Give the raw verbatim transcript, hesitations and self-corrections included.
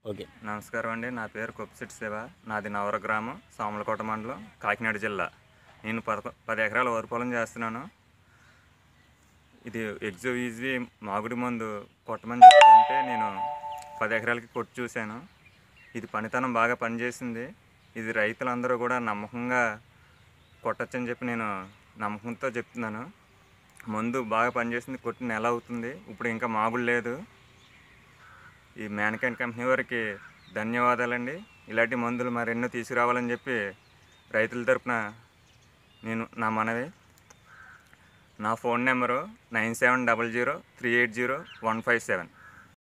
Okay. నమస్కారం అండి. నా పేరు కొప్పిశెట్టి శివ. నాది నవర గ్రామం, సామలకోట మండలం, కాకినాడ జిల్లా. నేను పదకొ పది ఎకరాల వరి పొలం చేస్తున్నాను. ఇది ఎగ్జో ఈజీ మాగుడి మందు కొట్టమని చెప్తుంటే నేను పది ఎకరాలకి కొట్టి చూశాను. ఇది పనితనం బాగా పనిచేసింది. ఇది రైతులందరూ కూడా నమ్మకంగా కొట్టొచ్చని చెప్పి నేను నమ్మకంతో చెప్తున్నాను. మందు బాగా పనిచేసింది. కొట్టి నెల అవుతుంది. ఇప్పుడు ఇంకా మాగుడు లేదు. ఈ మ్యాన్కైండ్ కంపెనీ వారికి ధన్యవాదాలండి. ఇలాంటి మందులు మరెన్నో తీసుకురావాలని చెప్పి రైతుల తరపున నేను నా మనవి. నా phone number nine seven double zero three eight zero one five seven.